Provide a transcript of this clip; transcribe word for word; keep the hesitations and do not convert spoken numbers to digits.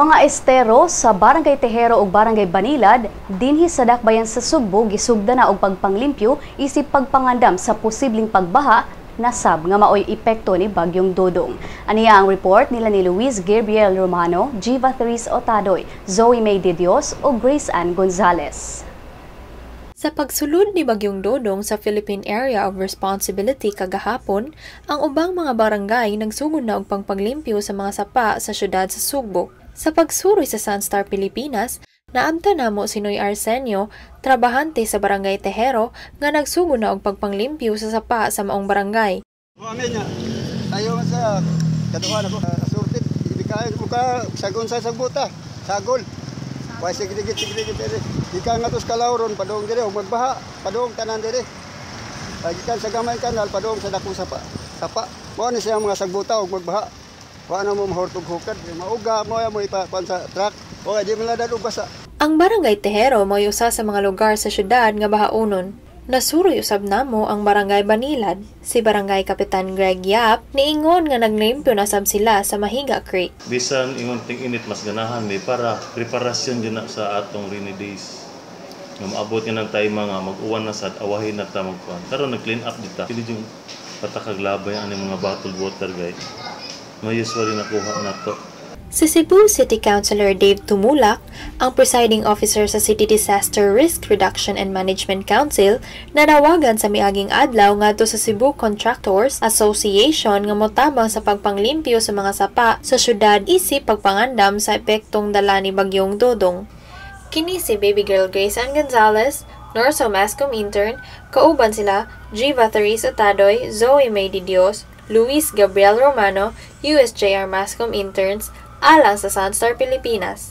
Mga estero sa Barangay Tejero ug Barangay Banilad dinhi sa dakbayan sa Sugbo gisugda na og pagpanglimpyo isip pagpangandam sa posibleng pagbaha nasab nga maoy epekto ni Bagyong Dodong. Aniya ang report nila ni Luis Gabriel Romano, Jiva Therese Otadoy, Zoe May de Dios ug Grace Ann Gonzalez. Sa pagsulod ni Bagyong Dodong sa Philippine Area of Responsibility kagahapon, ang ubang mga barangay nagsugod na og pagpaglimpyo sa mga sapa sa syudad sa Sugbo. Sa pagsuroy sa Sunstar Pilipinas, naamta namo si Noy Arsenio, trabahante sa Barangay Tejero, nga nagsugod na og pagpanglimpyo sa sapa sa maong barangay. Amin nga, tayo sa kaduhan ako, asorted, ibikain mo ka, sagon sa sagbuta, sagol. Why sigigit sigigit dire. Ika nga tos kalawron padong dire og magbaha, padong tanan dire. Pagikan sa gamay kanal padong sa dakong sapa. Sapa. Mo ni siya mga sagbuta og magbaha. Wa na mo mahurtog hukad, mauga mo mo ipakuan sa truck. O di man ladad og basa. Ang Barangay Tejero mo'y usa sa mga lugar sa syudad nga bahaunon. Nasuroy usab namo ang Barangay Banilad. Si Barangay Kapitan Greg Yap niingon nga naglimpyo na sab sila sa Mahiga Creek. Bisan ingon ting init mas ganahan mi para preparasyon din na sa atong rainy days. Nga maabot nga ng time nga mag-uwan na sad awahin na ta magkuan. Karon nag-clean up dita. Kini yung patakaglabay ani mga bottled water guys. May usually nakuha nato. Si Cebu City Councilor Dave Tumulak, ang presiding officer sa City Disaster Risk Reduction and Management Council, nanawagan sa miaging adlaw ngadto sa Cebu Contractors Association nga motabang sa pagpanglimpyo sa mga sapa sa syudad isip pagpangandam sa epektong dala ni Bagyong Dodong. Kini si Baby Girl Grace Ann Gonzalez, Norso Mascom Intern, kauban sila Jiva Therese Otadoy, Zoe May de Dios, Luis Gabriel Romano, U S J R Mascom Interns, alang sa Sunstar Pilipinas.